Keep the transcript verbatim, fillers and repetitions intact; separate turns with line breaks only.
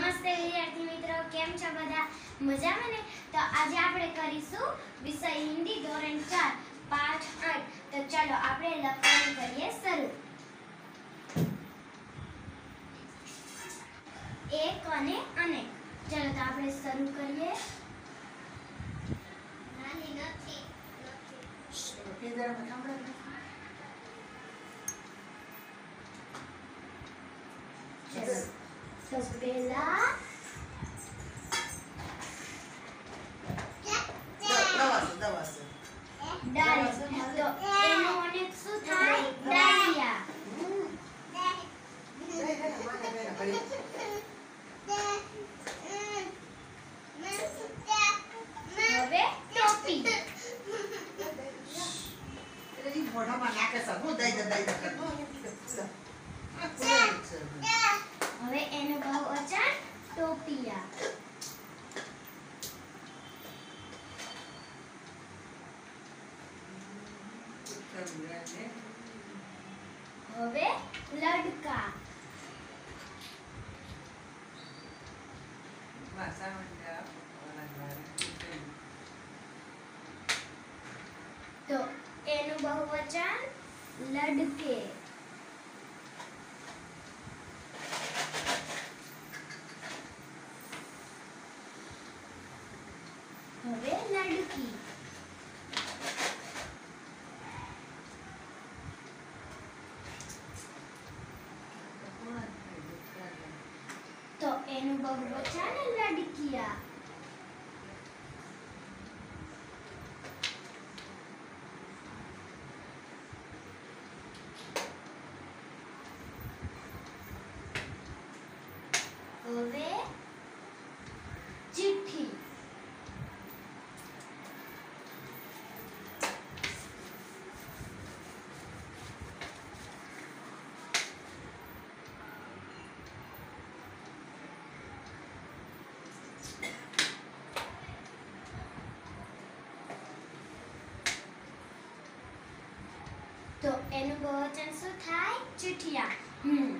નમસ્તે વિદ્યાર્થી મિત્રો, કેમ છો બધા? મજામાં ને? તો આજે આપણે કરીશું વિષય હિન્દી ધોરણ ચાર પાઠ આઠ. તો ચાલો આપણે લખવાનું કરીએ શરૂ. એક અને અનેક. ચાલો તો આપણે શરૂ કરીએ. નાની નથી તો પહેલા ડાળી. તો એનો અનેક શું થાય? ડાળિયા. હવે ટોપી. હવે એનું બહુવચન ટોપિયા. હવે લડકા. તો એનું બહુવચન લડકે. હવે લડકી. તો એનું બહુવચન લડકિયા. હવે ચિઠ્ઠી. તો એનું બહુવચન શું થાય? ચિઠિયા. હમ